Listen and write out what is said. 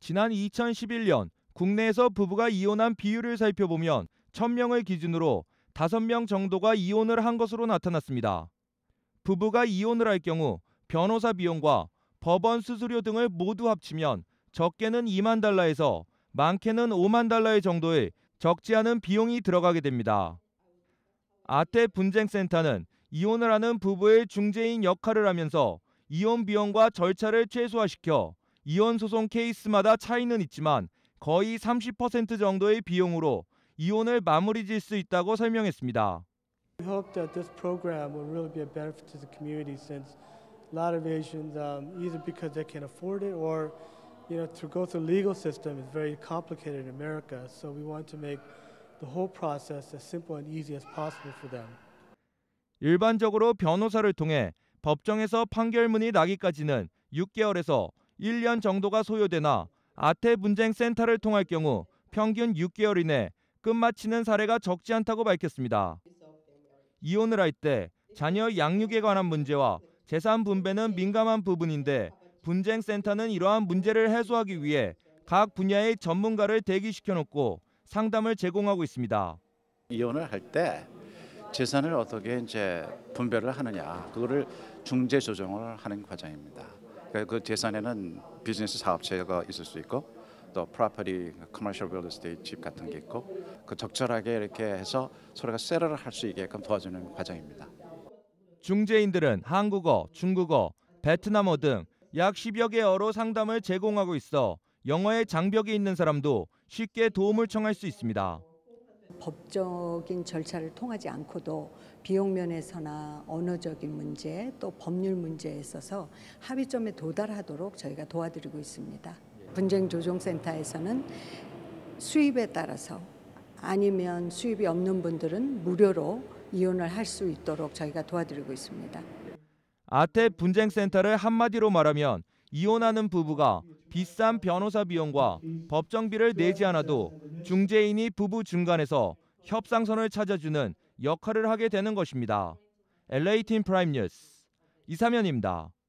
지난 2011년 국내에서 부부가 이혼한 비율을 살펴보면 1000명을 기준으로 5명 정도가 이혼을 한 것으로 나타났습니다. 부부가 이혼을 할 경우 변호사 비용과 법원 수수료 등을 모두 합치면 적게는 2만 달러에서 많게는 5만 달러 정도의 적지 않은 비용이 들어가게 됩니다. 아태 분쟁센터는 이혼을 하는 부부의 중재인 역할을 하면서 이혼 비용과 절차를 최소화시켜 이혼 소송 케이스마다 차이는 있지만 거의 30% 정도의 비용으로 이혼을 마무리 지을 수 있다고 설명했습니다. We hope that this program will really be a benefit to the community since a lot of Asians, either because they can afford it or, to go through the legal system is very complicated in America. So we want to make the whole process as simple and easy as possible for them. 일반적으로 변호사를 통해 법정에서 판결문이 나기까지는 6개월에서 1년 정도가 소요되나 아태 분쟁센터를 통할 경우 평균 6개월 이내 끝마치는 사례가 적지 않다고 밝혔습니다. 이혼을 할 때 자녀 양육에 관한 문제와 재산 분배는 민감한 부분인데 분쟁센터는 이러한 문제를 해소하기 위해 각 분야의 전문가를 대기시켜놓고 상담을 제공하고 있습니다. 이혼을 할 때 재산을 어떻게 분배를 하느냐, 그거를 중재 조정을 하는 과정입니다. 그 재산에는 비즈니스 사업체가 있을 수 있고 또 프로퍼티, 커머셜 리얼 에스테이트 집 같은 게 있고 그 적절하게 이렇게 해서 서로가 세러를 할 수 있게끔 도와주는 과정입니다. 중재인들은 한국어, 중국어, 베트남어 등 약 10여 개어로 상담을 제공하고 있어 영어에 장벽이 있는 사람도 쉽게 도움을 청할 수 있습니다. 법적인 절차를 통하지 않고도 비용 면에서나 언어적인 문제 또 법률 문제에 있어서 합의점에 도달하도록 저희가 도와드리고 있습니다. 분쟁조정센터에서는 수입에 따라서 아니면 수입이 없는 분들은 무료로 이혼을 할 수 있도록 저희가 도와드리고 있습니다. 아태 분쟁센터를 한마디로 말하면 이혼하는 부부가 비싼 변호사 비용과 법정비를 내지 않아도 중재인이 부부 중간에서 협상선을 찾아주는 역할을 하게 되는 것입니다. LA팀 프라임 뉴스 이삼현입니다.